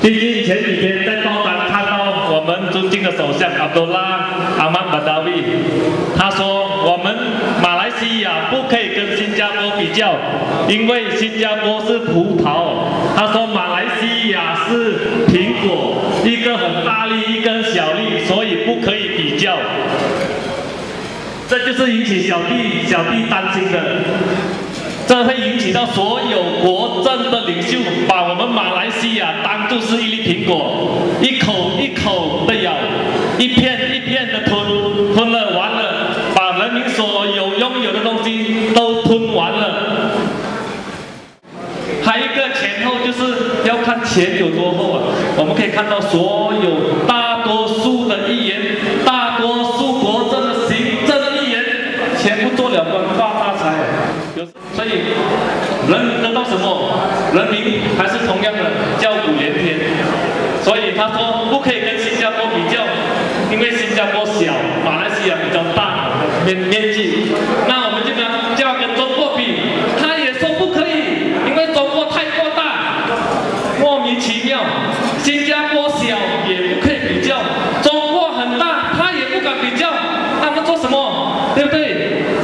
毕竟前几天在报章看到我们尊敬的首相阿卜杜拉·阿曼·巴达维，他说我们马来西亚不可以跟新加坡比较，因为新加坡是葡萄，他说马来西亚是苹果，一个很大粒，一个很小粒，所以不可以比较。这就是引起小弟担心的。 这会引起到所有国政的领袖把我们马来西亚当作是一粒苹果，一口一口的咬，一片一片的吞，吞了完了，把人民所有拥有的东西都吞完了。还有一个前后就是要看钱有多厚啊！我们可以看到所有大多数的议员，大多数国政的行政议员，全部做了官发大财。 所以，人得到什么，人民还是同样的叫苦连天。所以他说不可以跟新加坡比较，因为新加坡小，马来西亚比较大面积。那我们就要跟中国比，他也说不可以，因为中国太过大，莫名其妙。新加坡小也不可以比较，中国很大，他也不敢比较，他们做什么？对不对？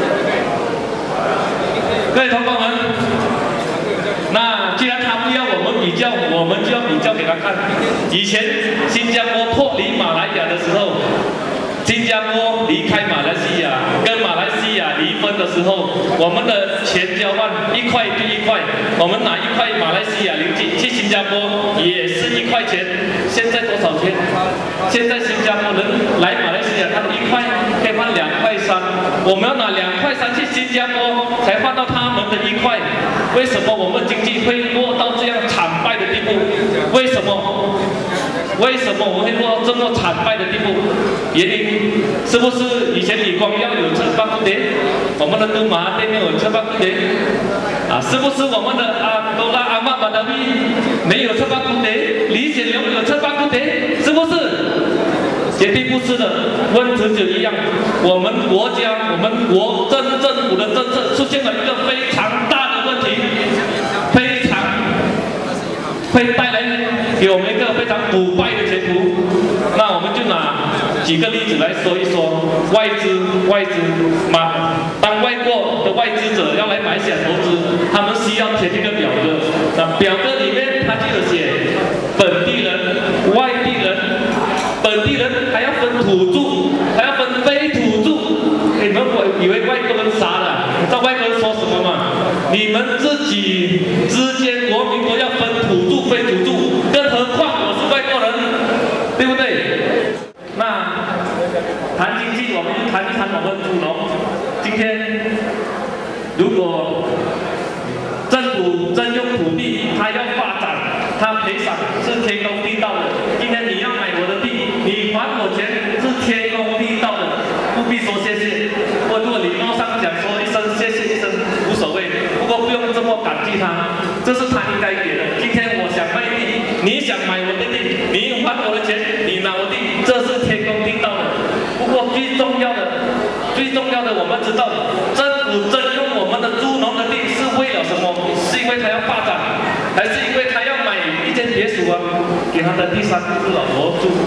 各位同胞们，那既然他不要我们比较，我们就要比较给他看。以前新加坡脱离马来亚的时候，新加坡离开马来西亚，跟马来西亚离婚的时候，我们的钱交换1块对1块，我们拿1块马来西亚零金去新加坡也是1块钱。现在多少钱？现在新加坡人来马来西亚，他的1块可以换2块3，我们要拿2块3去新加坡才换到他们的1块。为什么我们经济会落到这样惨败的地步？为什么？ 为什么我们会落到这么惨败的地步？原因是不是以前李光耀有车巴布德，我们的都马对面有车巴布德啊？是不是我们的阿曼巴达维没有车巴布德？李显龙有车巴布德？是不是？绝对不是的。问题就一样，我们国家、我们国政府的政策出现了一个非常大的问题，非常会带来。 给我们一个非常腐败的前途，那我们就拿几个例子来说一说。外资，当外国的外资者要来马来西亚投资，他们需要填一个表格。那表格里面他就有写本地人、外地人，本地人还要分土著，还要分非土著。你们以为外国人傻了？你知道外国人说什么吗？你们自己之间国民都要分土著、非土著。 更何况我是外国人，对不对？那谈经济，我们就谈一谈我们土农。今天如果政府征用土地，它要发展，它赔偿是天公地道的。今天你要买我的地，你还我钱是天公地道的，不必说谢谢。我如果礼貌上讲说一声谢谢一声无所谓，不过不用这么感激他，这是他应该给的。今天我想卖地。 你想买我的地，你还我的钱，你拿我地，这是天公地道的。不过最重要的，我们知道，政府征用我们的猪农的地是为了什么？是因为他要发展，还是因为他要买一间别墅啊，给他的第3只老婆住？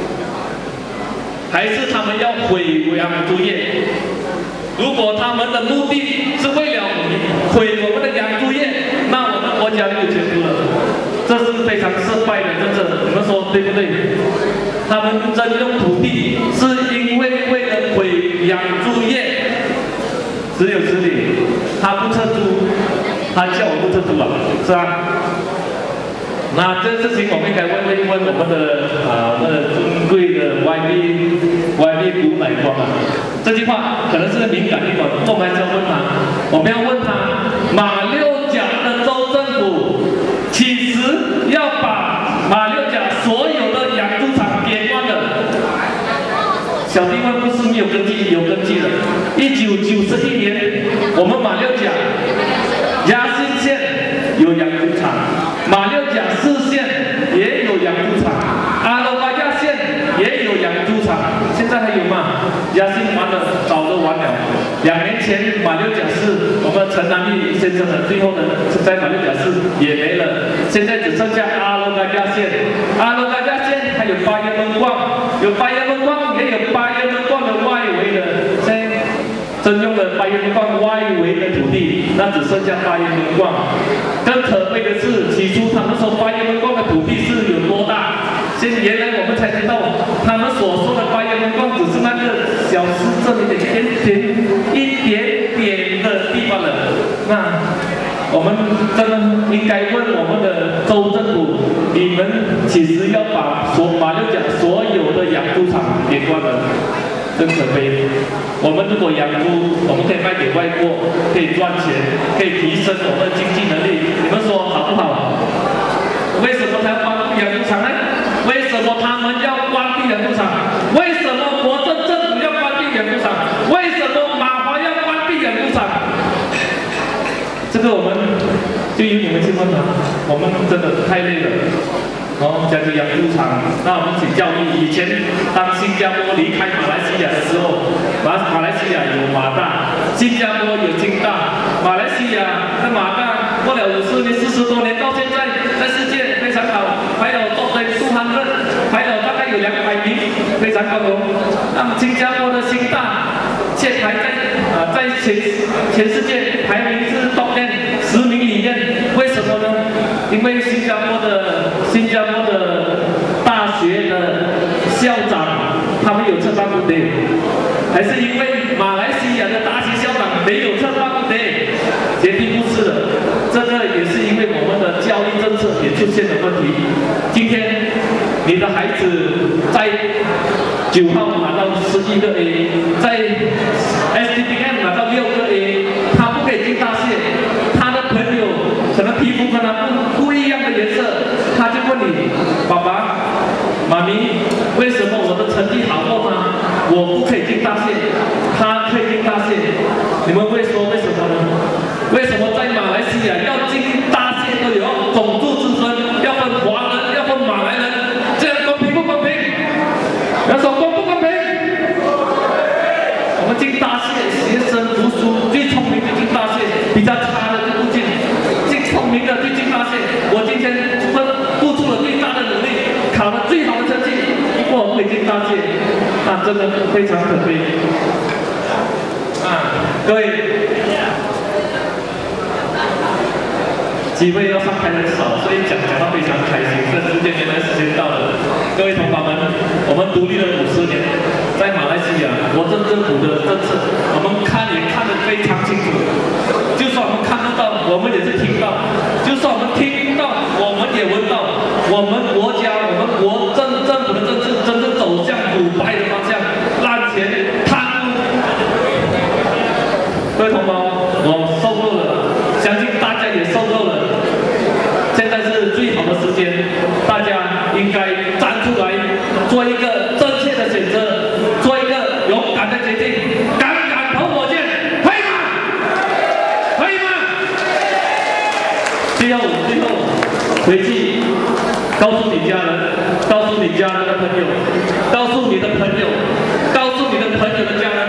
还是他们要毁养猪业？如果他们的目的是为了毁我们的养猪业，那我们国家就有前途了。 这是非常失败的政策，你们说对不对？他们征用土地是因为为了毁养猪业，只有此理。他不撤猪，他叫我不撤猪了，是吧？那这事情我们应该问我们的尊贵的YB 古乃光啊，这句话可能是敏感地方，我们还是要问他，我们要问他马六甲的州政府。 其实要把马六甲所有的养猪场给关了。小弟们不是没有根据，有根据的。1991年，我们马六甲嘉兴县有养猪场，马六甲市县也有养猪场，阿罗巴亚县也有养猪场。现在还有吗？嘉兴完了，早都完了。2年前，马六甲市我们陈南义先生呢，最后呢，在马六甲市也没了，现在只剩下阿罗嘎加县。阿罗嘎加县还有巴彦门逛，有巴彦门逛，也有巴彦门逛的外围的，征用了巴彦门逛外围的土地，那只剩下巴彦门逛。更可悲的是，起初他们说巴彦门逛的土地是有多大？原来我们才知道，他们所说的巴彦门逛只是那个小市镇里的一点点的地方了。那我们真的应该问我们的州政府，你们其实要把马六甲所有的养猪场给关了，真可悲。我们如果养猪，我们可以卖给外国，可以赚钱，可以提升我们的经济能力，你们说好不好？为什么他要关闭养猪场呢？为什么他们要关闭养猪场？为什么国政政府要关闭养猪场？为什么马华要关闭养猪场？这个我们就由你们去问了，我们真的太累了。讲起养猪场，那我们请教育。以前当新加坡离开马来西亚的时候，马来西亚有马大，新加坡有金大，马来西亚的马大过了50年、40多年，到现在在世界非常好，排了top 200，排了大概有200名，非常高荣。那么新加坡的新大却排在全世界排名是top 10名里面，为什么呢？因为新加坡的大学的校长他们有测大不对，还是因为马来西亚的大学校长没有测大不对？绝对不是的，这个也是因为我们的教育政策也出现了问题。今天你的孩子在9号拿到11个 A， 在 STPM 拿到6个 A， 他不可以进大学，他的朋友可能皮肤跟他不一样的颜色，他就问你，爸爸、妈咪，为什么我的成绩好过他，我不可以进大学，他可以进大学？你们会说为什么呢？为什么在马来西亚要进大学都有种族之分，要分华人，要分马来人，这样公平不公平？要说公不公平？我们进大学，学生读书最聪明就进大学，比较差的就不进。聪明的去进大学，我今天付出了最大的努力，考了最好的成绩，不过我没进大学，那真的非常可悲。各位，机会要上台很少，所以讲到非常开心。这时间原来时间到了，各位同胞们，我们独立了50年，在马来西亚国政政府的政策，我们看得非常清楚。就算我们看不到，我们也是听到；就算我们听到，我们也闻到。我们国家、我们国政府的政策真正走向腐败的方向，滥钱、贪污。各位同胞，我受够了，相信大家也受够了。现在是最好的时间，大家应该站出来，做一个正确的选择，做一个勇敢的决定，敢投火箭。最后，回去告诉你家人，告诉你家人的朋友，告诉你的朋友，告诉你的朋友的家人。